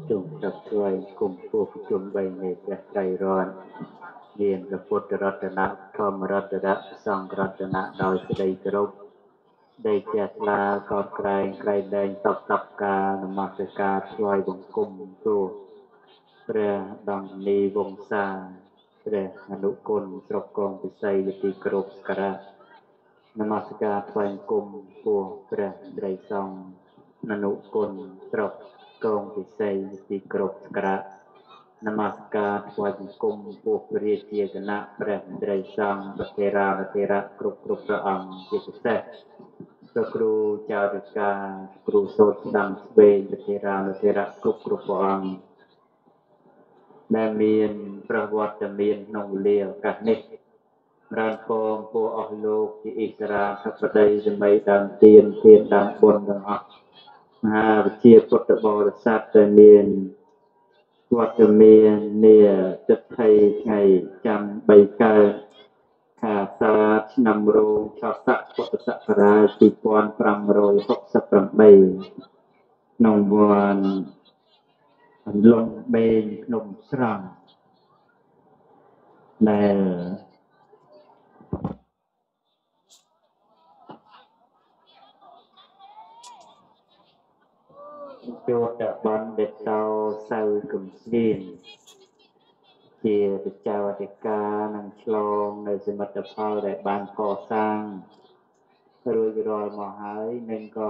จงจับช่วยกลุ่มผู้จุมใบในประใจร้อนเรียนพระพุทธรัตนะธรรมรัตนะสังฆรัตนะโดยสดายกรบได้แก่ลากอดไกลไกลแดงตับกานมัสการช่วยบงกุมตัวพระดังนีวงศาพระอนุกุลตรกกองปิไสยติกรบสกระนมัสการช่วยกุมตัวพระไตรสองอนุกุลตรกกองปิไสยติกรบสกระนมัสการช่วยกุมตัวพระเจียกนะพระไตรสองพระเทราพระเทระกรุบกรุบพระองค์จิตเสพระครูเจ้าดิกาครูโสดดังเบญพระเทราพระเทระกรุบกรุบพระองค์ได้มีประวัติมีนงเลียวกันนิรันโกมปูออกโลกที่อิสราทัพใดจะไม่ดังเตียนดังบนดังออกมหาวิเชียพุทธบริษัทแต่เมียนวัดเมียนเนี่ยจะไทยไงจำใบกาขาสาชนำโรงชาวสักพุทธศักราชปีปอนปรำโรยหกสัปดาห์นองวันลงเบนนมสรังแล้วโยดบันเด็ดเตาเซลกุมสินเจียปิจาวติกานังชลองในสมัติภาพได้บานก่อสร้างรวยรอยมหายนั่นก็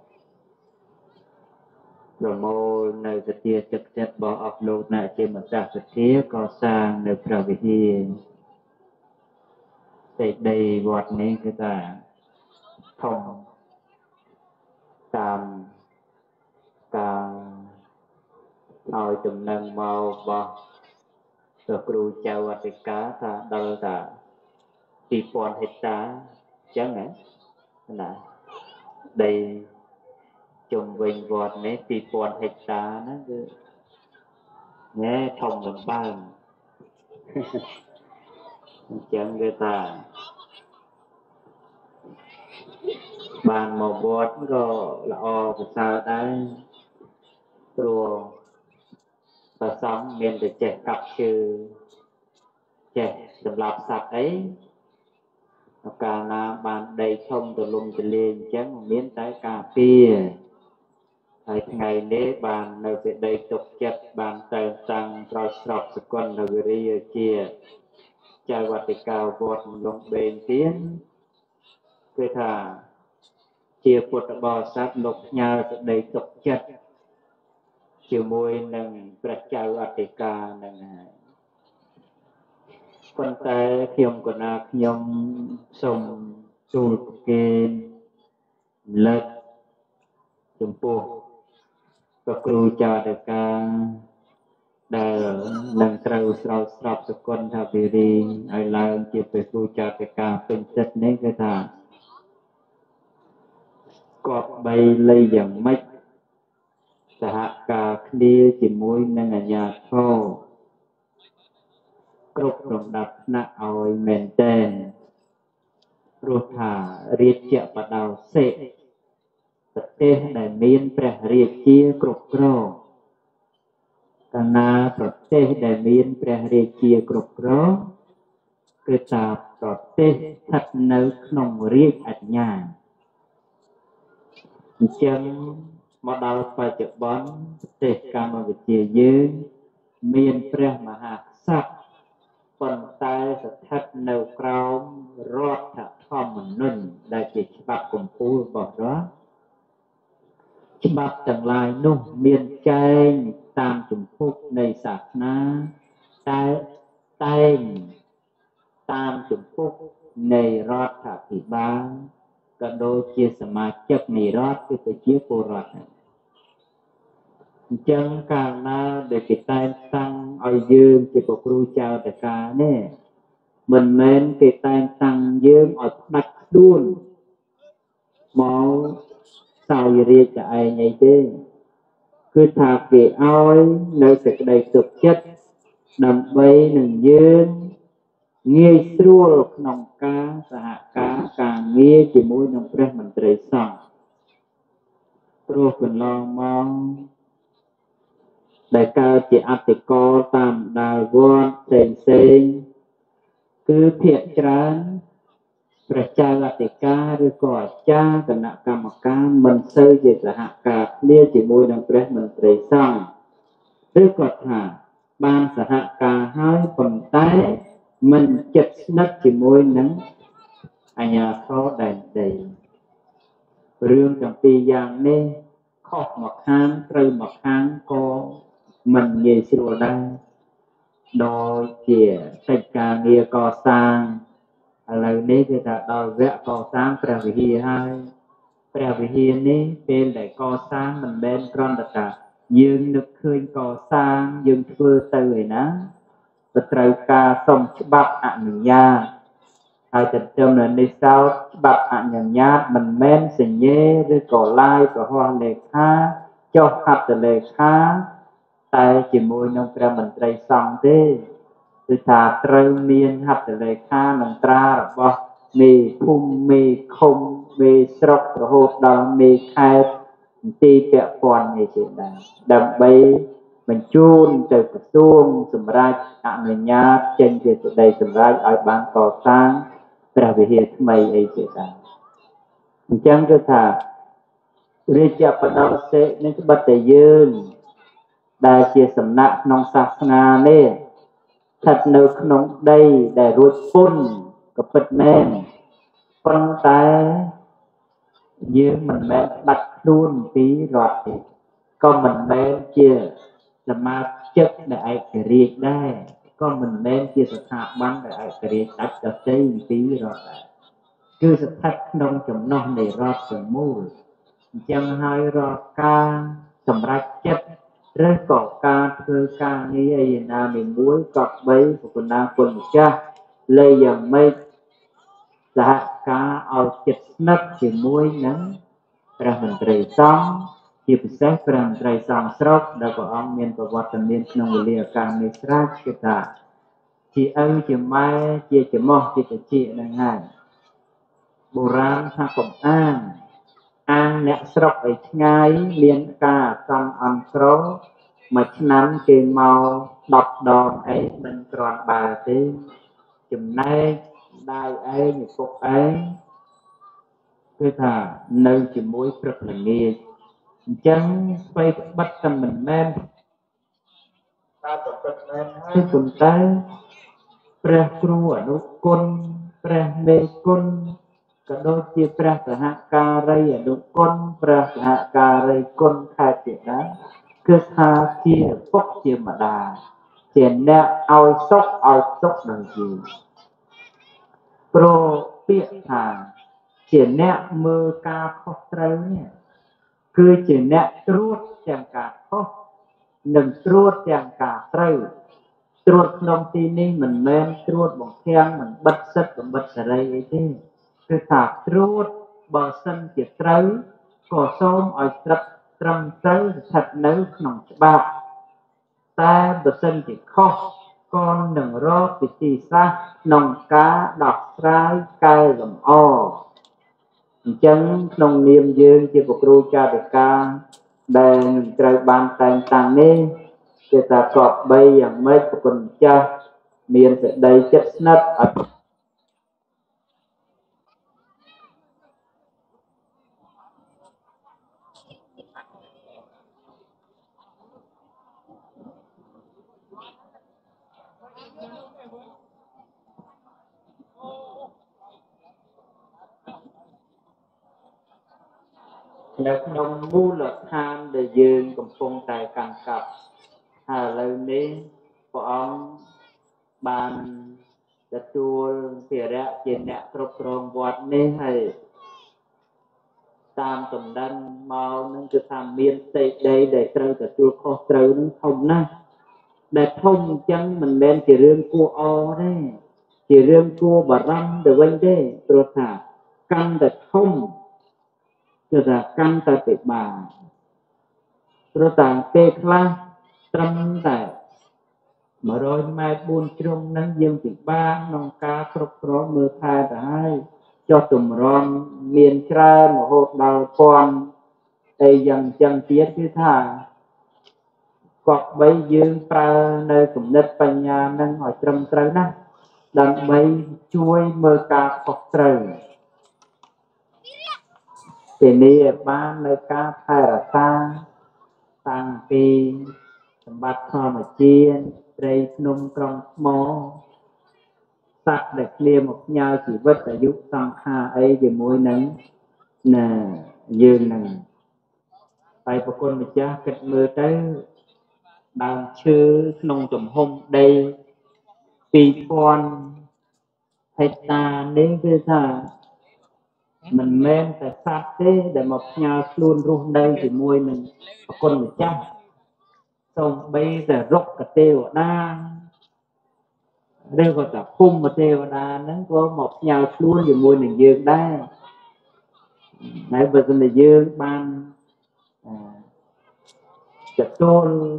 ประโมลในสเตียจัดบอกออกโลกในเจมส์จากสเตียก่อสร้างในพระวิหารแต่ในวัดนี้ก็จะท่องตามการเอาจำนวนมาบอกตัวครูเจ้าวัดกาถ้าดอลตาปีปอนเฮตาจังไงนะได้จงเวงวอดในปีปอนเฮตานะคือเนี่ยท่องลำบ้างจังก็ตาบานหมอบอดก็ละอภาษาได้ตัวภาษาเมียนแต่เจ็ดกับชื่อเจ็ดสำหรับสัตว์ấyการนาบานได้ชมตัวลมจะเลียนจังเมียนใต้กาเปียไงเนี้บานในเสด็จตกจัดบานเติมตังตรอยสอบสกุลวิริยเจียใจวัติกาวบดลงเบนเตียนเพื่อท่าเจียปุตตบอสัตลกญาเสด็จตกจัดเจียมวยหนึ่งประจายวัติกาหนึ่งคนแต่เพียงกนาขยมส่งสูตรเกณฑ์เลิศจมปูพระครูเจ้าเด็กกาได้นังเตาสาวสอบสกุลทบิรีไอลายเกี่ยวกับครูเจ้าเด็กกาเป็นเจ็ดนี้ก็ท่ากอบใบเลยอย่างไม่สหกาคลีจิมวยนังอัญญาโทกรุบลำดับณเอาเมนเตนรูธาเรียกเจ้าปะดาวเสกประเทศในเมียนแปรเรียกเจียกรุบกรอบกนาประเทศในเมียนแปรเรียกเจียกรุบกรอบคือตาประเทศทัดเนื้อขนมเรียกอัญญาจังมาดาวปัจจุบันประเทศกรรมวิเจียยืนเมียนแปรมหาศักดิ์ปนตายสถัดเนื้อกราวรอดถัดท่อมนุ่นได้จิตฉบับกลมปูบอกว่าฉบับต่างลายนุ่มเมียนใจตามจุมพุกในศาสนาใต้ตามจุมพุกในรอดถัดติบาก็โดยเชี่ยสมาชิกในรอดคือไปเชี่ยโปรดจังการนาเด็กใต้ตั้งเอายืมจะปกครูเจ้าแต่กาเนี่ยมันเม้นเด็กใต้ตั้งยืมเอาดักดุนหมอสาวเรียกจะไอ้ไงเด้คือถ้าเกี่ยเอาในสิ่งใดสุขchấtนำไปหนึ่งยืมเงี้ยสู้นองกาสหกาการเงี้ยจิมุยนองพระมันตรีสั่งรู้เป็นลองมองដែលកើតជាអតិកលតាមដាលវត្តផ្សេងគឺភាគច្រើនព្រះចៅអធិការឬក៏អាចារ្យគណៈកម្មការមិនសូវជាសហការគ្នាជាមួយនឹងព្រះមន្ត្រីសង្ឃឬក៏ថាបានសហការហើយប៉ុន្តែមិនជិតស្និទ្ធជាមួយនឹងអាជ្ញាធរដែនដីរឿងទាំងពីរយ៉ាងនេះខុសមកខាងត្រូវមកខាងក៏មិនងាយស្រួលដែរដោយជាកិច្ចការងារកសាងឥឡូវនេះគឺថាដល់វគ្គកសាងព្រះវិហារហើយព្រះវិហារនេះពេលដែលកសាងមិនមែនគ្រាន់តែថាយើងនឹកឃើញកសាងយើងធ្វើទៅឯណាទៅត្រូវការសុំច្បាប់អនុញ្ញាតហើយទៅនៅនេះសោតច្បាប់អនុញ្ញាតមិនមែនសញ្ញេឬក៏ឡាយប្រហោះលេខាចុះហត្ថលេខាតែជាមួយនឹងព្រះមន្ត្រីសង្ឃទេគឺថាត្រូវមានហត្ថលេខានិងត្រារបស់មេភូមិមេឃុំមេស្រុករហូតដល់មេខេត្តទីពាក់ព័ន្ធនេះជាដែរដើម្បីបញ្ជូនទៅក្រសួងសម្រាប់អនុញ្ញាតចេញជាសេចក្តីសម្រេចឲ្យបានកសាងព្រះវិហារថ្មីអីជាដែរអញ្ចឹងគឺថារាជបដិសេនឹងក្បិតតែយើងដែលជាសំណាក់ក្នុងសាសនានេះស្ថិតនៅក្នុងដីដែលរួចពុនក៏ពិតមែនប៉ុន្តែយើងមិនមែនបាត់ខ្លួនពីរដ្ឋទេក៏មិនមែនជាសមាជិកដែលឯករាជ្យដែរក៏មិនមែនជាស្ថាប័នដែលឯករាជ្យដាច់ដទៃពីរដ្ឋដែរគឺស្ថិតក្នុងចំណុះនៃរដ្ឋទាំងមូលអញ្ចឹងហើយរាល់ការសម្រេចចិត្តឬក៏ការធ្វើការងារឯណាមួយក៏បីពុទ្ធណាគុណម្ចាស់លើយ៉ាងម៉េចសហការឲ្យជិតស្និទ្ធជាមួយនឹងព្រះមន្ត្រីសង្ឃជាពិសេសព្រះមន្ត្រីសង្ឃស្រុកដែលព្រះអង្គមានប្រវត្តិមានក្នុងវេលាឱកាសនេះស្រាប់គឺថាជាឪជាម៉ែជាច្រមុះជាតិចនឹងហើយបុរាណថាកំអាងអ្នកស្រុកឲ្យឆ្ងាយមានការសំអន់ក្រមួយឆ្នាំគេមក10ដងអីមិនគ្រាន់បើទេចំណែកដាវឯងឪពុកឯងគឺថានៅជាមួយព្រឹកល្ងាចអញ្ចឹងស្វ័យបិទតែមិនមែនតែប្រព្រឹត្តមែនហើយប៉ុន្តែព្រះគ្រូអនុគុណព្រះមេគុណក៏ដូចជាព្រះសហការីអនុគុណព្រះសហការីគុណខេត្តជាដើមគឺថាជាពុកជាម្ដាយជាអ្នកឲ្យសុខដល់យើងព្រោះពាក្យថាជាអ្នកមើលការខុសត្រូវនេះគឺជាអ្នកត្រួតទាំងការខុសនិងត្រួតទាំងការត្រូវត្រួតក្នុងទីនេះមិនមែនត្រួតបង្ខាំងមិនបិទសិទ្ធិបំបិទសេរីអីទេគឺថាត្រួតបើសិនជាត្រូវក៏សូមឲ្យត្រឹមត្រូវស្ថិតនៅក្នុងច្បាប់តែបើសិនជាខុសក៏នឹងរកវិធីសាស្ត្រក្នុងការដោះស្រាយកែលម្អអញ្ចឹងក្នុងនាមយើងជាព្រះគ្រូចារិកាដែលត្រូវបានតែងតាំងនេះគឺថាគប្បីយ៉ាងម៉េចប្រគុណចាស់មានសេចក្តីចិត្តស្និទ្ធឲ្យនៅក្នុងមូលដ្ឋានដែលយើងកំពុងតែកាន់កាប់ហើយឥឡូវនេះព្រះអង្គបានទទួលភារៈជាអ្នកគ្រប់គ្រងវត្តនេះហើយតាមតម្ដិនមកនឹងគឺថាមានផ្ទៃដីដែលត្រូវទទួលខុសត្រូវនឹងធំណាស់ដែលធំអញ្ចឹងមិនមែនជារឿងគួរអទេជារឿងគួរបារម្ភទៅវិញទេព្រោះថាកាន់តែធំគឺថាកាន់តែពិបាកព្រោះតាំងពេលខ្លះត្រឹមតែ100ម៉ែត្រ4ជ្រុងហ្នឹងយើងពិបាកក្នុងការគ្រប់គ្រងមើលថែទៅហើយចុះទម្រាំមានច្រើនរហូតដល់ពាន់តែយ៉ាងចឹងទៀតគឺថាគ quạt bay dương pra nơi cùng nết bánh nhà nâng hỏi trầm trâu nè đằng bay chui mơ ca phọc trâu thì ni ba nơi ca thay ra ta tăng pi bắt thò mà chiên đây nung trong mó sạch đẹp liêm một nhau chỉ vất ở giúp tăng hà ấy thì môi nắng nè dương nè tại một con mà cha kịch mưa tới đang chư nông trồng hôm đây vì con hay ta đến với ta mình men phải sát thế để một nhà luôn luôn đây thì môi mình một con mà cha xong bây giờ rốc cả tiêu đa đây gọi là khung mà tiêu đa nó có một nhà luôn thì môi mình dương đây nãy vừa rồi là dương ban chặt tôn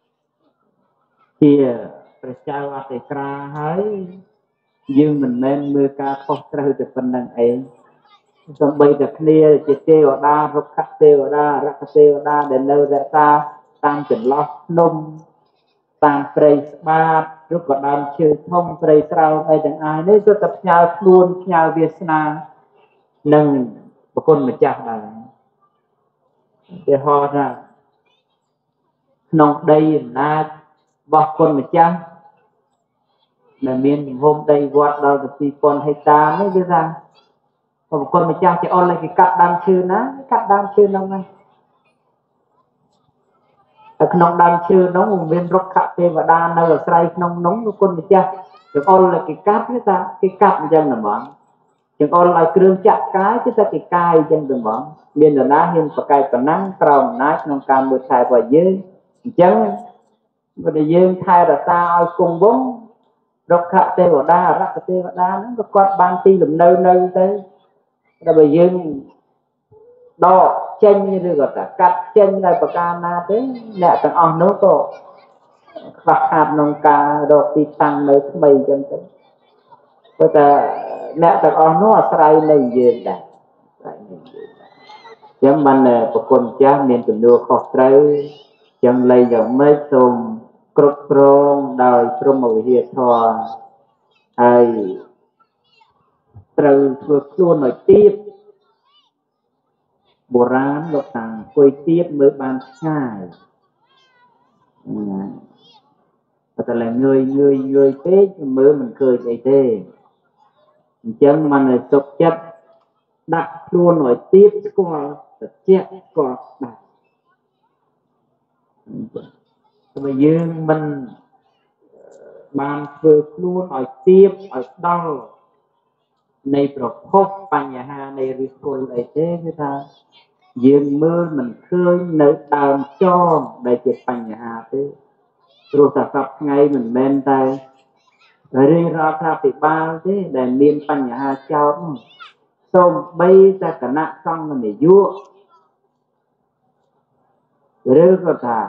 chiaประชาวัติกราហើយយើងមិនមែនមើលការខុសត្រូវតែប៉ុណ្្នឹងឯងសំបីតែគ្នាជាទេវតារុក្ខទេវតារក្ខទេវតាដែលនៅរក្សាតាមចន្លោះភ្នំតាមព្រៃស្បាតឬក៏ដើមឈើធំព្រៃស្រោងអីទាំងអាយនេះគឺតែផ្ញើខ្លួនផ្ញើវាសនានឹងប្រគុណម្ចាស់ដែរគេហៅថាក្នុងដីអំណាចរបស់គុណម្ចាស់ដែលមានទំហំដីវត្តដល់ទៅ 2000 ហិកតានេះគឺថាប្រគុណម្ចាស់ជាអល់ឲ្យគេកាត់ដើមឈើណាកាត់ដើមឈើនោះណាហើយក្នុងដើមឈើនោះមានរុក្ខទេវតានៅអាស្រ័យក្នុងនោះប្រគុណម្ចាស់ជាអល់ឲ្យគេកាត់គឺថាគេកាត់អញ្ចឹងហ្មងជាអល់ឲ្យគ្រឿងចាក់កាយគឺថាគេកាយអញ្ចឹងហ្មងមាននរណាហ៊ានប្រកែកប៉ុណ្ណឹងក្រោមអំណាចក្នុងការមើលថែរបស់យើងអញ្ចឹងបើយើងថែរក្សាឲ្យគង់វង្សរុក្ខទេវតារក្ខទេវតាហ្នឹងក៏គាត់បានទីលំនៅនៅទៅតែបើយើងដកចេញឬក៏ថាកាត់ចេញដោយប្រការណាទេអ្នកទាំងអស់នោះក៏ខ្វះខាតក្នុងការរកទីតាំងនៅថ្មីអញ្ចឹងទៅព្រោះតែអ្នកទាំងអស់នោះអាស្រ័យនៅយើងដែរអាស្រ័យនៅយើងអញ្ចឹងបានប្រគុណចាស់មានទំនួលខុសត្រូវចឹងលែងយ៉ាងម៉េចសូមគ្រប់គ្រងដោយព្រមវិហារធម៌ហើយត្រូវធ្វើខ្លួនឲ្យទៀបបុរាណលោកថាអង្គុយទៀបមើលបានឆ្ងាយណាតែឡើងងើយពេកមើលមិនឃើញអីទេអញ្ចឹងមិនឲ្យទុកចិត្តដាក់ខ្លួនឲ្យទៀបស្គាល់ត្រជាក់ស្គាល់ដែរបើយើងមិនបានធ្វើខ្លួនឲ្យទៀបឲ្យដល់នៃប្រភពបញ្ហានៃឫសគល់អីទេគឺថាយើងមើលមិនឃើញនៅដើមចងដែលជាបញ្ហាទេព្រោះតែសពថ្ងៃមិនមែនតែរៀងរដ្ឋាភិបាលទេដែលមានបញ្ហាចោតសូម្បីតែគណៈសង្ឃនាយកឬក៏ថា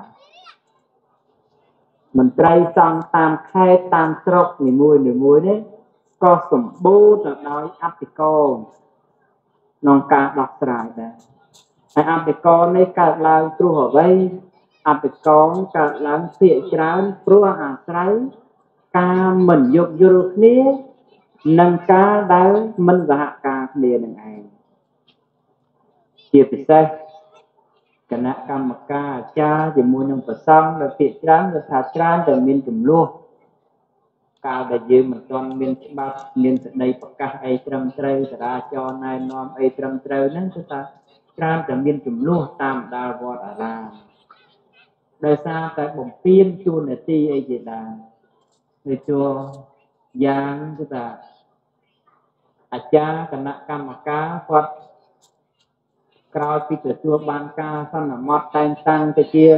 មន្ត្រីសង្ឃតាមខេត្តតាមស្រុកនីមួយនេះក៏សម្បូរទៅដោយអធិការក្នុងការដោះស្រាយដែរហើយអធិការនេះកើតឡើងព្រោះអ្វីអធិការកើតឡើងភាគច្រើនព្រោះអាស្រ័យការមិនយោគយល់គ្នានិងការដែលមិនសហការគ្នានឹងឯងជាពិសេសគណៈកម្មការអាចារ្យជាមួយនឹងប្រសង់ដែលភាគច្រើនគឺថាច្រើនតែមានចំនួនកាលដែលយើងមិនទាន់មានច្បាប់មានសេចក្តីប្រកាសអីត្រឹមត្រូវចរាចរណ៍ណែនាំអីត្រឹមត្រូវហ្នឹងគឺថាច្រើនតែមានចំនួនតាមដាលវត្តអារាមដោយសារតែបំពេញជួននាទីអីជាដើមវាជួយ៉ាងគឺថាអាចារ្យគណៈកម្មការគាត់ក្រោយពីទទួលបានការសន្មត់តែងតាំងទៅជា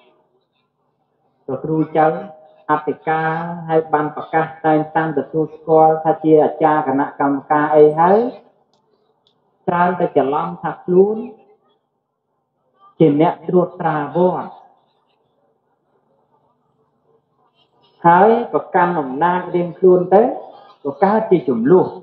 គ្រូចៅអធិការហើយបានប្រកាសតែងតាំងទទួលស្គាល់ថាជាអាចារ្យគណៈកម្មការអីហើយច្រើនតែច្រឡំថាខ្លួនជាអ្នកត្រួតត្រាវត្តហើយប្រកាន់អំណាចរៀងខ្លួនទៅក៏កើតជាចំនួន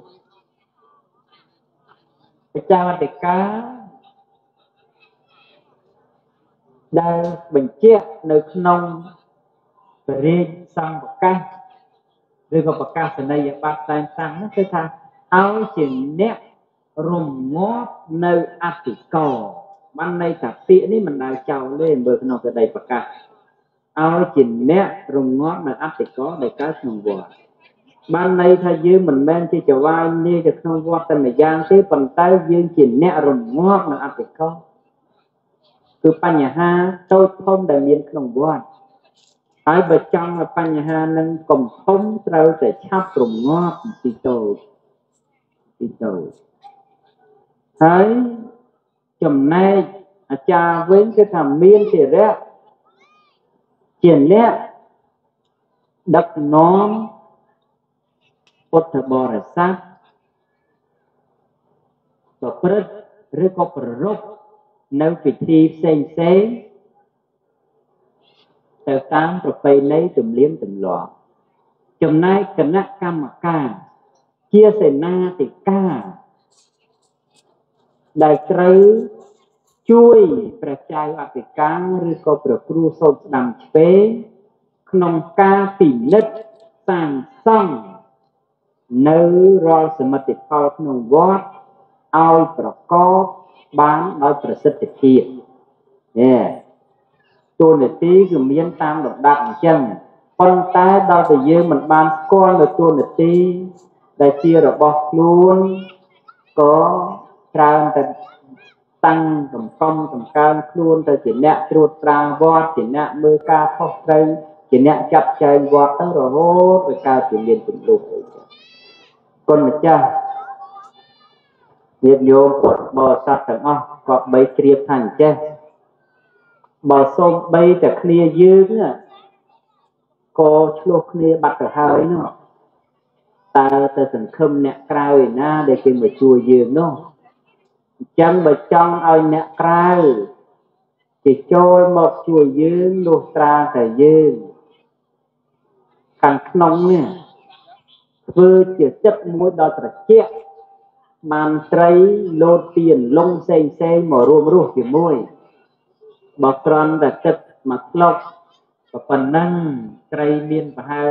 បច្ចាអធិការដែលបញ្ជាក់នៅក្នុងព្រះរាជសង្ឃប្រកាសឬក៏ប្រកាសនីយបត្រតែងតាំងនោះគឺថាឲ្យជាអ្នករងាប់នៅអតិកោបានន័យថាពាក្យនេះមិនដែលចោលទេមើលក្នុងសេចក្តីប្រកាសឲ្យជាអ្នករងាប់នៅអតិកោដែលកើតក្នុងវត្តបានន័យថាយើងមិនមែនជាចវាយនេះទៅក្នុងវត្តតែម្យ៉ាងទេប៉ុន្តែយើងជាអ្នករងាប់នៅអតិកោគឺបញ្ហាតូចធំដែលមានក្នុងវត្តហើយបើចង់ឲ្យបញ្ហានឹងកំធំត្រូវតែឆាប់រងាប់ពីតូចហើយចំណែកអាចារ្យវិញគឺថាមានធរៈជាអ្នកដឹកនាំពុទ្ធបរិស័ទប្រព្រឹត្តឬក៏ប្រារព្ធនៅពិធីផ្សេងទៅតាមប្រពៃណីទំនៀមទម្លាប់ចំណែកគណៈកម្មការជាសេនាធិការដែលត្រូវជួយព្រះចៅអធិការឬក៏ព្រះគ្រូសូត្រស្ដាំឆ្វេងក្នុងការពិនិត្យសាងសង់នៅរាល់សមិទ្ធផលក្នុងវត្តឲ្យប្រកបបានដោយប្រសិទ្ធភាពតួនាទីគឺមានតាមលំដាប់អញ្ចឹងប៉ុន្តែដល់តែយើងមិនបានស្គាល់នៅតួនាទីដែលជារបស់ខ្លួនក៏ច្រើនតែតាំងកំកើងខ្លួនទៅជាអ្នកត្រួតត្រាវត្តជាអ្នកមើលការខុសត្រូវជាអ្នកចាត់ចែងវត្តទៅរហូតទៅកើតជាមានជំនួសអីចឹងគុណម្ចាស់ញាតិញោមពុទ្ធបរិស័ទទាំងអស់ក៏បីជ្រាបថាអញ្ចេះបើសូម្បីតែគ្នាយើងក៏ឆ្លោះគ្នាបាត់ទៅហើយនោះតើទៅសង្ឃឹមអ្នកក្រៅឯណាដែលគេមកជួយយើងនោះអញ្ចឹងបើចង់ឲ្យអ្នកក្រៅគេចូលមកជួយយើងលុះត្រាតែយើងខាងក្នុងនេះធ្វើជាចិត្តមួយដ៏ត្រជាក់បានត្រីលោតទៀនលងផ្សេងមករួមរស់ជាមួយបើក្រន់តែទឹកមកស្លុកប៉ុណ្ណឹងត្រីមានប្រហែល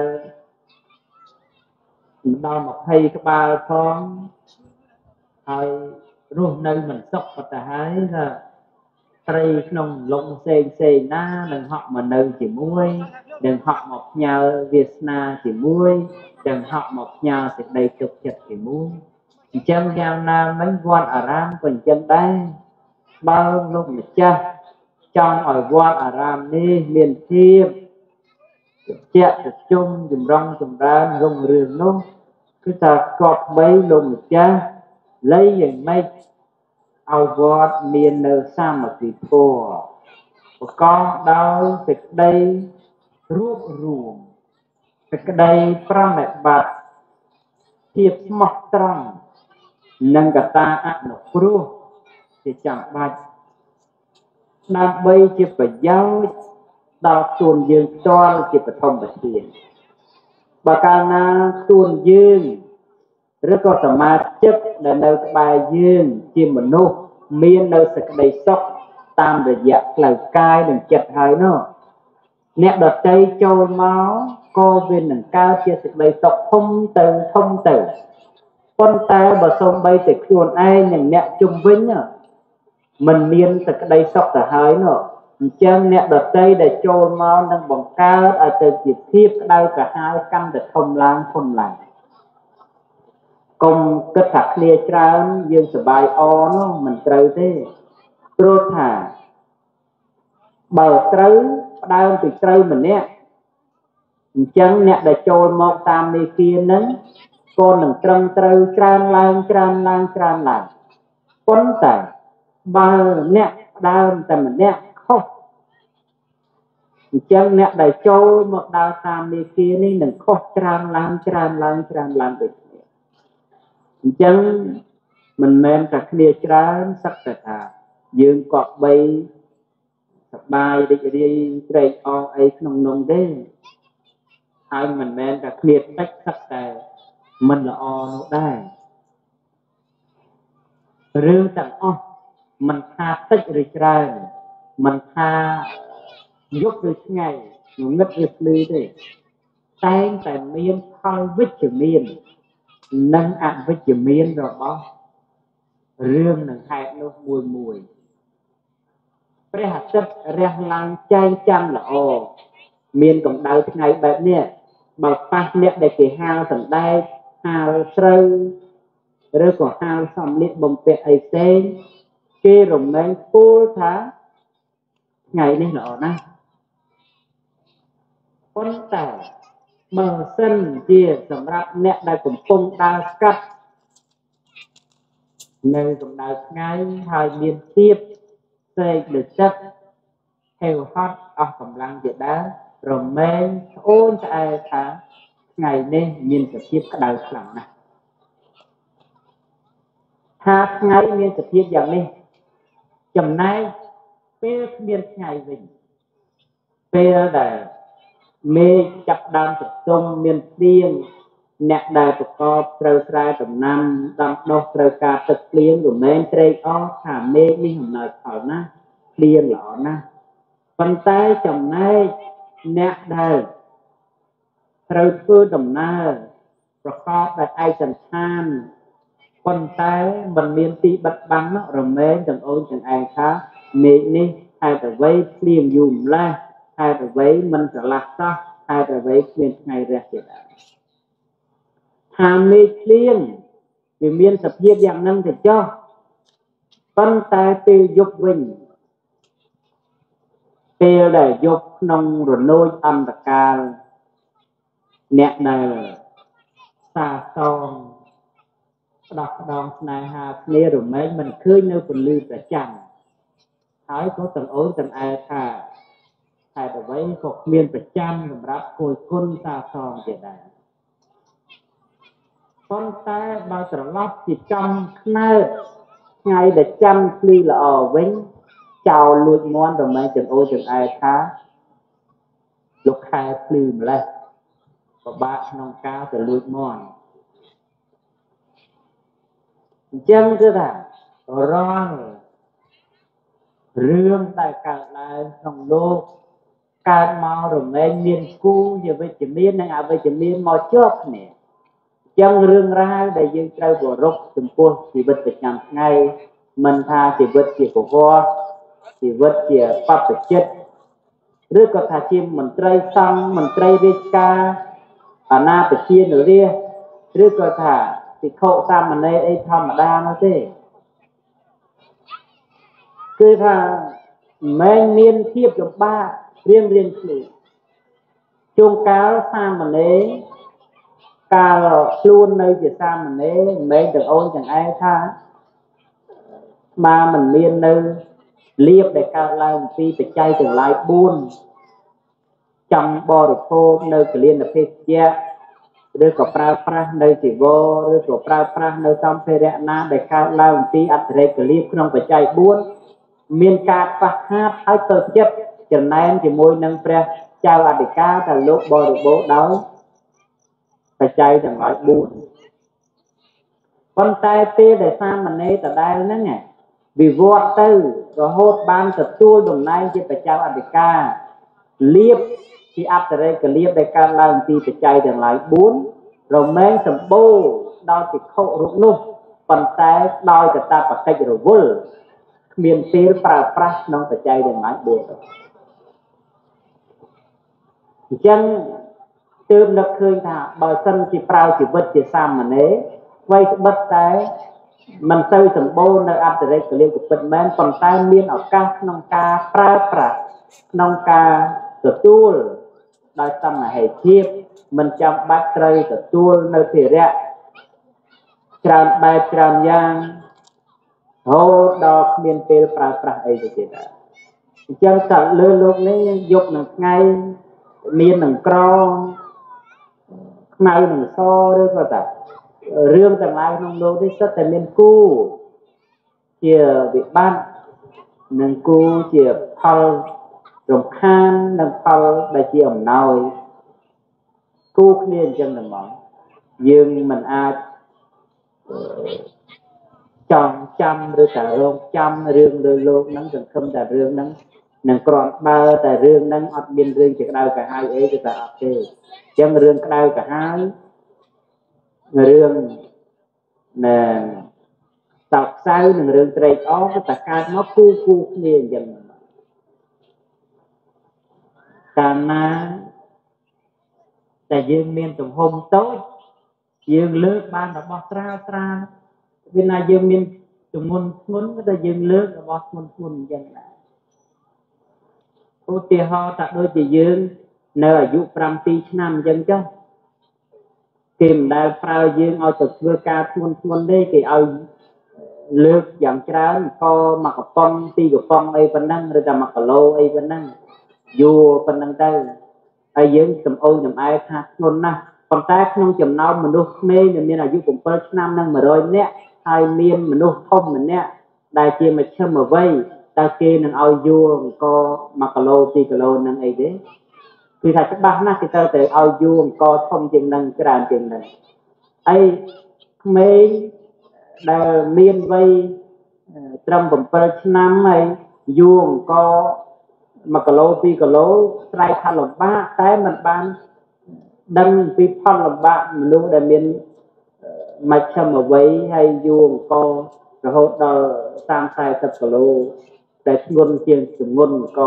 ដល់20ក្បាលផងហើយរស់នៅមិនសុខប៉ុន្តែហើយថាត្រីក្នុងលងផ្សេងណានឹងហក់មកនៅជាមួយនឹងហក់មកផ្ញើវាសនាជាមួយនឹងហក់មកផ្ញើសេចក្តីទុកចិត្តជាមួយអញ្ចឹងយ៉ាងណាមិញវត្តអារាមក៏អញ្ចឹងដែរបើលោកម្ចាស់ចង់ឲ្យវត្តអារាមនេះមានភាពជាក់ប្រជុំចម្រុងចម្រើនរុងរឿងនោះគឺថាគប្បីលោកម្ចាស់លៃយ៉ាងម៉េចឲ្យវត្តមាននៅសាមគ្គីធម៌ប្រកបដោយសេចក្តីរួបរួមសេចក្តីប្រណិប័តភាពស្មោះត្រង់និងកតាអនុគ្រោះជាចាំបាច់ដើម្បីជាប្រយោជន៍ដល់ខ្លួនយើងផ្ទាល់ជាបឋមប្រធានបើកាលណាខ្លួនយើងឬក៏សមាជិកដែលនៅក្បែរយើងជាមនុស្សមាននៅសេចក្តីសុខតាមរយៈផ្លូវកាយនិងចិត្តហើយនោះអ្នកដទៃចូលមកក៏វានឹងកើតជាសេចក្តីសុខធំទៅប៉ុន្តែបើសូម្បីតែខ្លួនឯងនិងអ្នកជុំវិញមិនមានសេចក្តីសុខទៅហើយនោះអញ្ចឹងអ្នកដទៃដែលចូលមកនឹងបង្កើតឲ្យទៅជាភាពក្តៅក្រហាយកាន់តែធំឡើងកុំគិតថាគ្នាច្រើនយើងសប្បាយអនោះមិនត្រូវទេព្រោះថាបើត្រូវផ្ដើមពីត្រូវម្នាក់អញ្ចឹងអ្នកដែលចូលមកតាមមេគានឹងក៏នឹងត្រឹមត្រូវច្រើនឡើងប៉ុន្តែបើអ្នកផ្ដើមតែម្នាក់ខុសអញ្ចឹងអ្នកដែលចូលមកដើរតាមមេគានេះនឹងខុសច្រើនឡើងដូចគ្នាអញ្ចឹងមិនមែនតែគ្នាច្រើនសឹកតែថាយើងក៏បីសប្បាយរីករាយត្រេកអរអីក្នុងនោះទេហើយមិនមែនតែគ្នាតិចសឹកតែមិនល្អនោះដែររឿងទាំងអស់មិនថាតិចឬច្រើនมันថាយប់ឬថ្ងៃងងឹតឬភ្លឺទេតែងតែមានផលវិជ្ជមាននិងអវិជ្ជមានរបស់រឿងនិងហេតុនោះមួយព្រះអាទិត្យរះឡើងចែងចាំងល្អមានកម្ដៅថ្ងៃបែបនេះបើប៉ះអ្នកដែលគេហាលសណ្ដែកហាលស្រូវឬក៏ហាលសម្លៀកបំពាក់អីផ្សេងគេរមែងពោលថាថ្ងៃនេះល្អណាស់ប៉ុន្តែបើសិនជាសម្រាប់អ្នកដែលកំពុងដើរស្កាត់នៅកម្ដៅថ្ងៃហើយមានភាពស្រេកលើទឹកហេវហត់អស់កម្លាំងជាដើមរមែងស្អូនឆ្អែតថាថ្ងៃនេះមានសភាពក្ដៅខ្លាំងណាស់ថាថ្ងៃមានសភាពយ៉ាងនេះចំណែកពេលគ្មានថ្ងៃវិញពេលដែលមេឃចាប់ដើមសន្ទុំមានភ្លៀងអ្នកដែលប្រកបត្រូវស្រែដំណាំដាំដុះត្រូវការទឹកភ្លៀងរមែងត្រេកអរថាមេឃនេះអំណោយផលណាស់ភ្លៀងល្អណាស់ប៉ុន្តែចំណែកអ្នកដែលត្រូវធ្វើដំណើរប្រកបដោយឯកសណ្ឋានប៉ុន្តែមិនមានទីបិទបាំងនោះរមែងទាំងអូនទាំងឯងថាមេឃនេះហេតុអ្វីភ្លៀងយូរម្ល៉េះហេតុអ្វីមិនស្រឡះសោះហេតុអ្វីគ្មានថ្ងៃរះជាដើមថាមេឃភ្លៀងវាមានសភាពយ៉ាងហ្នឹងទៅចុះប៉ុន្តែពេលយប់វិញពេលដែលយប់ក្នុងរនោចអន្តកាលអ្នកដែលសាសងផ្ដោះផ្ដងស្នេហាគ្នារមែងមិនឃើញនៅពន្លឺប្រចាំហើយក៏ទាំងអូនទាំងឯងថាហេតុអ្វីក៏គ្មានប្រចាំសម្រាប់គយគុណសាសងជាដែរប៉ុន្តែបើត្រឡប់ជាចំខ្នើតថ្ងៃដែលចាំភ្លឺល្អវិញចោលលួចមន់រមែងទាំងអូនទាំងឯងថាលោកខែភ្លឺម្លេះពិបាកក្នុងការទៅលួចមន់អញ្ចឹងគឺថារាល់រឿងដែលកើតឡើងក្នុងលោកកើតមករមែងមានគូជាវិជ្ជមាននិងអវិជ្ជមានមកជាប់គ្នាអញ្ចឹងរឿងរ៉ាវដែលយើងត្រូវគោរពចំពោះជីវិតប្រចាំថ្ងៃមិនថាជីវិតជាប្រវត្តិជីវិតជាបព្វជិតឬក៏ថាជាមន្ត្រីសង្ឃមន្ត្រីរាជការអាណាព្យានុរាស្ត្រឬក៏ថាភិក្ខុសាមណេរអីធម្មតានោះទេគឺថាមិនមានភាពលំបាករៀងខ្លួនជួនកាលសាមណេរកាលខ្លួននៅជាសាមណេរមិនទាំងអូនទាំងឯងថាមកមិនមាននៅលៀបដែលកើតឡើងពីបច្ច័យទាំងឡាយ4ចង់បរិភោគនៅកលៀនភេសជ្ជៈឬក៏ប្រើប្រាស់នៅជីវរឬក៏ប្រើប្រាស់នៅសម្ភារៈណាដែលកើតឡើងពីអតិរេកលៀបក្នុងបច្ច័យ4មានការខ្វះខាតហើយទៅចិត្តចំណែនជាមួយនឹងព្រះចៅអធិការដែលលោកបរិបូរដោយបច្ច័យទាំងឡាយ4ប៉ុន្តែពេលដែលសាមណេរដដែលហ្នឹងវិវត្តទៅរហូតបានទទួលតំណែងជាព្រះចៅអធិការលៀបជាអតិរេកលៀបដែលកើតឡើងពីបច្ច័យទាំងឡាយ4រមែងសម្បូរដោយភិក្ខុរូបនោះប៉ុន្តែដោយកតាបកិច្ចរវល់គ្មានពេលប្រើប្រាស់ក្នុងបច្ច័យទាំងឡាយ4អញ្ចឹងទើបនឹកឃើញថាបើសិនជាប្រើជីវិតជាសាមណេរអ្វីត្បិតតែមិនទៅសម្បូរនៅអតិរេកលៀបពិតមែនប៉ុន្តែមានឱកាសក្នុងការប្រើប្រាស់ក្នុងការទទួលដោយសមហេតុភាពមិនចាំបាច់ត្រូវទទួលនៅភារៈច្រើនបែបច្រើនយ៉ាងរហូតដល់គ្មានពេលប្រើប្រាស់អីទៅទៀតដែរអញ្ចឹងតែលើលោកនេះយប់នឹងថ្ងៃមាននឹងក្រខ្មៅនឹងសឬក៏តែរឿងទាំងឡាយក្នុងលោកនេះសុទ្ធតែមានគូជាវិបត្តិនិងគូជាផលរំខាននិងផលដែលជាអំណោយគូគ្នាអញ្ចឹងតែមកយើងមិនអាចចងចាំឬតែរងចាំរឿងលើលោកហ្នឹងសង្ឃឹមតែរឿងហ្នឹងនឹងគ្រាន់បើតែរឿងហ្នឹងអត់មានរឿងជាក្តៅកាហាយអីគឺតែអត់ទេអញ្ចឹងរឿងក្តៅកាហាយរឿងណែសោកសៅនឹងរឿងត្រេកអរគឺតែកើតមកគូគ្នាអញ្ចឹងកាលណាតែយើងមានទំហំតូចយើងលើកបានរបស់ស្រាលវាណាយើងមានទម្ងន់ធ្ងន់តែយើងលើករបស់ធ្ងន់អញ្ចឹងដែរឧទាហរណ៍ថាដូចជាយើងនៅអាយុ7 ឆ្នាំអញ្ចឹងចុះគេមិនដែលប្រើយើងឲ្យទៅធ្វើការធ្ងន់ទេគេឲ្យលើកយ៉ាងច្រើនក៏1កំប៉ុង2កំប៉ុងអីប៉ុណ្ណឹងឬតែ1គីឡូអីប៉ុណ្ណឹងយួរប៉ុណ្ណឹងទៅហើយយើងសំអូនចំអែថាធ្ងន់ណាស់ប៉ុន្តែក្នុងចំណោមមនុស្សក្មេងដែលមានអាយុ7 ឆ្នាំនិង100 នាក់ហើយមានមនុស្សធំម្នាក់ដែលជាមជ្ឈិមវ័យតើគេនឹងឲ្យយួរអង្គ1គីឡូ2គីឡូនឹងអីទេគឺថាច្បាស់ណាស់គេត្រូវតែឲ្យយួរអង្គធំជាងនឹងច្រើនជាងនឹងហើយក្មេងដែលមានវ័យត្រឹម7 ឆ្នាំហើយយួរអង្គ1គីឡូ2គីឡូស្រែកថាលំបាកតែមិនបានដឹងពីផលលំបាកមនុស្សដែលមានមជ្ឈិមវ័យហើយយួរអង្គរហូតដល់30-40គីឡូតែធ្ងន់ជាងទម្ងន់អង្គ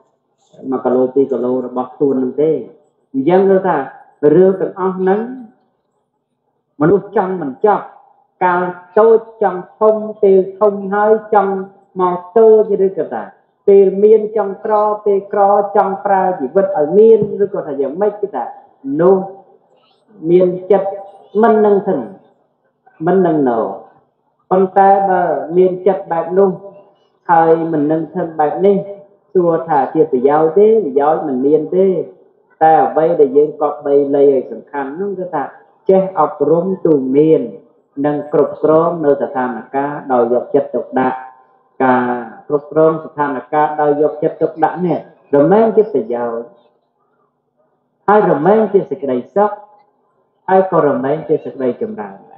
1គីឡូ2គីឡូរបស់ខ្លួននឹងទេអញ្ចឹងគឺថារឿងទាំងអស់ហ្នឹងមនុស្សចង់មិនចប់កាលតូចចង់ធំពេលធំហើយចង់មកតូចឬក៏ថាពេលមានចង់ក្រពេលក្រចង់ប្រើជីវិតឲ្យមានឬក៏ថាយ៉ាងម៉េចគឺថានោះមានចិត្តមិននឹងធឹងមិននឹងណោប៉ុន្តែបើមានចិត្តបែបនោះហើយមិននឹងធឹងបែបនេះទោះថាជាប្រយោជន៍ទេប្រយោជន៍មិនមានទេតែអ្វីដែលយើងក៏បីលៃឲ្យសំខាន់នោះគឺថាចេះអប់រំទូមាននិងគ្រប់គ្រងនៅស្ថានភាពដោយយកចិត្តទុកដាក់ការគ្រប់គ្រងស្ថានភាពដោយយកចិត្តទុកដាក់នេះរមែងជាប្រយោជន៍ហើយរមែងជាសេចក្តីសុខហើយក៏រមែងជាសេចក្តីចម្រើនដែរ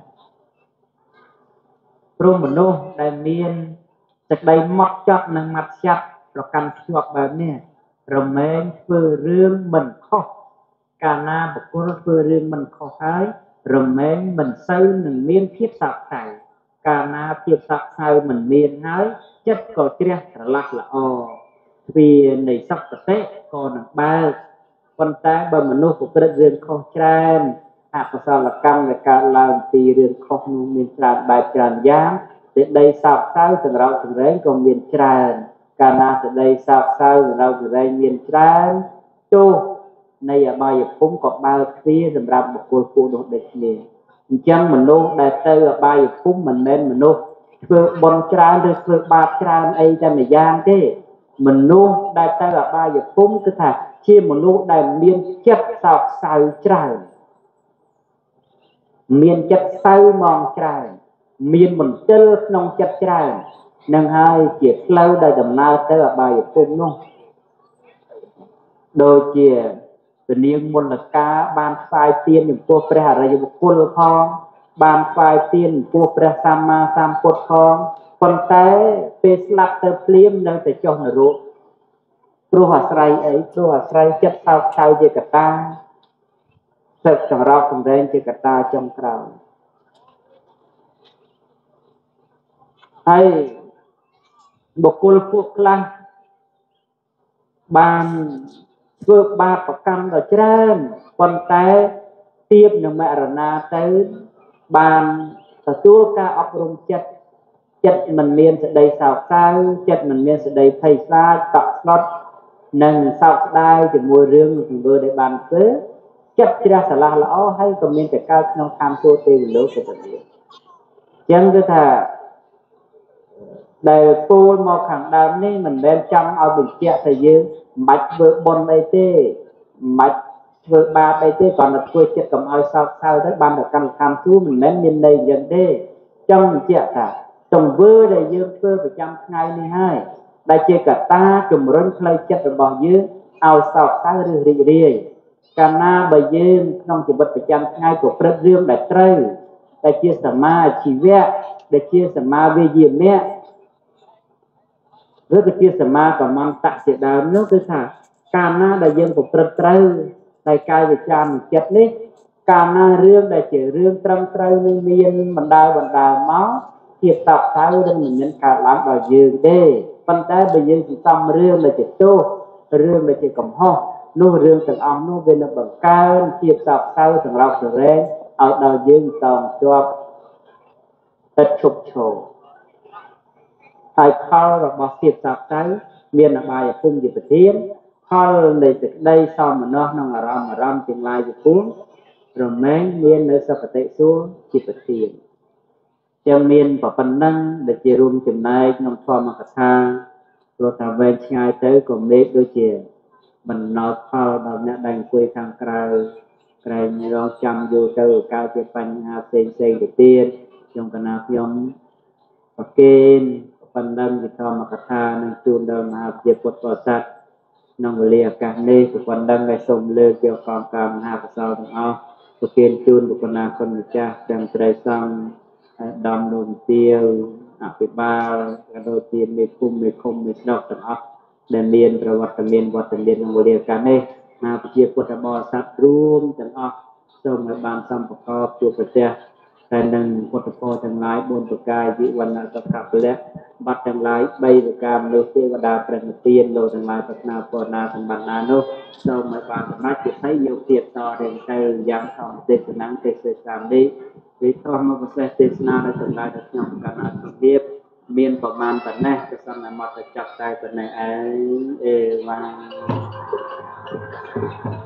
ព្រោះមនុស្សដែលមានសេចក្តីម៉ត់ចត់និងម៉ត់ចត់ប្រកាន់ភ្ជាប់បែបនេះរមែងធ្វើរឿងមិនខុសកាលណាបុគ្គលធ្វើរឿងមិនខុសហើយរមែងមិនសូវនឹងមានភាពសោកសៅកាលណាភាពសោកសៅមិនមានហើយចិត្តក៏ជ្រះស្រឡះល្អទ្វារនៃសុគតិក៏នឹងបើកប៉ុន្តែបើមនុស្សប្រព្រឹត្តរឿងខុសច្រើនអកុសលកម្មដែលកើតឡើងពីរឿងខុសនោះមានច្រើនបែបច្រើនយ៉ាងសេចក្តីសោកសៅសម្រោចសម្រែងក៏មានច្រើនកាលណាសេចក្តីសោកសៅសម្រោចសម្រែងមានច្រើនទោសនៃអបាយភូមិក៏បើកទ្វារសម្រាប់បុគ្គលពួកនោះដូចគ្នាអញ្ចឹងមនុស្សដែលទៅអបាយភូមិមិនមែនមនុស្សធ្វើបុណ្យច្រើនឬធ្វើបាបច្រើនអីតែម្យ៉ាងទេមនុស្សដែលទៅអបាយភូមិគឺថាជាមនុស្សដែលមានចិត្តសោកសៅច្រើនមានចិត្តសៅមកច្រើនមានមន្ទិលក្នុងចិត្តច្រើននឹងហើយជាផ្លូវដែលដំណើរទៅអបាយភូមិនោះដូចជាពនាងមន្តកាបានផ្សាយទានចំពោះព្រះអរិយបុគ្គលផងបានផ្សាយទានចំពោះព្រះសម្មាសម្ពុទ្ធផងប៉ុន្តែពេលស្លាប់ទៅភ្លាមនៅតែចុះនរកព្រោះអាស្រ័យអីព្រោះអាស្រ័យចិត្តសោកសៅជាកត្តាសឹកសម្រាប់សម្ដែងជាកត្តាចុងក្រោយហើយបុគ្គលពួកខ្លះបានធ្វើបាបកម្មដ៏ច្រើនប៉ុន្តែទៀបនឹងមរណាទៅបានទទួលការអប់រំចិត្តមិនមានសេចក្តីសោកសៅចិត្តមិនមានសេចក្តីភ័យខ្លាចតក់ស្លុតនិងសោកស្ដាយជាមួយរឿងធ្វើដែលបានធ្វើចិត្តជ្រះស្រឡះល្អហើយក៏មានតែកើតក្នុងឋានសួគ៌ទេវលោកទៅទៀតអញ្ចឹងគឺថាដែលពោលមកខាងដើមនេះមិនមែនចង់ឲ្យបញ្ជាក់ថាយើងមិនបាច់ធ្វើបុណ្យអីទេមិនបាច់ធ្វើបាបអីទេគ្រាន់តែធ្វើចិត្តកុំឲ្យសោកសៅទៅបានតែកម្មដ្ឋានសួគ៌មិនមែនមានន័យយ៉ាងទេចង់បញ្ជាក់ថាទង្វើដែលយើងធ្វើប្រចាំថ្ងៃនេះហើយដែលជាកត្តាជំរុញផ្លូវចិត្តរបស់យើងឲ្យសោកសៅឬរីករាយកាលណាបើយើងក្នុងជីវិតប្រចាំថ្ងៃប្រព្រឹត្តរឿងដែលត្រូវដែលជាសមាជីវៈដែលជាសមាវិជ្ជាមៈឬក៏ជាសមាកម្មន្តៈជាដើមនោះគឺថាកាលណាដែលយើងប្រព្រឹត្តត្រូវដោយកាយវិចារនិងចិត្តនេះកាលណារឿងដែលជារឿងត្រឹមត្រូវនឹងមានបណ្ដាលមកជាតបទៅនឹងមិនមានកើតឡើងដល់យើងទេប៉ុន្តែបើយើងសន្សំរឿងដែលជាទោសរឿងដែលជាកំហុសនោះរឿងទាំងអស់នោះវានឹងបង្កើនជាតបទៅសង្រោបសរែងឲ្យដល់យើងតងជាប់ឥតឈប់ឈរហើយផលរបស់ជាតិសពទៅមានអបាយភូមិជាប្រធានផលនៃសេចក្តីសោមនស្សក្នុងអារម្មណ៍ទាំងឡាយជាពួងរមែងមាននៅសុគតិសួគ៌ជាប្រធានចឹងមានប៉ុណ្ណឹងដែលជារួមចំណែកក្នុងធម្មកថាព្រោះថាវែងឆ្ងាយទៅក៏មេឃដូចជាបណ្ដោតផលដល់អ្នកដែលអង្គុយខាងក្រៅក្រែងរងចាំយូរទៅកើតជាបញ្ហាផ្សេងទៅទៀតខ្ញុំកណាខ្ញុំប្រគេនប៉ុណ្ណឹងជាធម្មកថានឹងជូនដល់មហាជាពុទ្ធបរិស័ទក្នុងវេលាឱកាសនេះប៉ុណ្ណឹងដែលសូមលើកយកកងការមហាកុសលទាំងអស់ប្រគេនជូនបុគ្គលណាគុណម្ចាស់ទាំងត្រីសង្ឃដំនុំទាវអភិបាលក៏ដូចជាមេភូមិមេឃុំមេស្រុកទាំងអស់ដែលមានប្រវត្តិមានវត្តមានក្នុងវេលាឱកាសនេះណាប្រជាពុទ្ធបរិស័ទរួមទាំងអស់សូមឲ្យបានសម្បកបជួបប្រទះតែនឹងពុទ្ធពរទាំងឡាយ4ប្រការវិវណ្ណសុខៈពលៈបាត់ទាំងឡាយ3ប្រការមនុស្សទេវតាព្រះនិព្វានលោកទាំងឡាយប្រាថ្នាពរណាសម្បត្តិណានោះសូមឲ្យបានសម្រេចជាស្អីយកទៀតតទៅយ៉ាងធម្មទេសនាទេសសាមនេះវិធម្មប្រសេសទេសនាដែលសម្រាប់ខ្ញុំកណ្ដាលជំរាបមានប្រមាណប៉ុណ្ណេះក៏សូមឲ្យមកចាប់តែប៉ុណ្ណេះឯងអេវ៉ា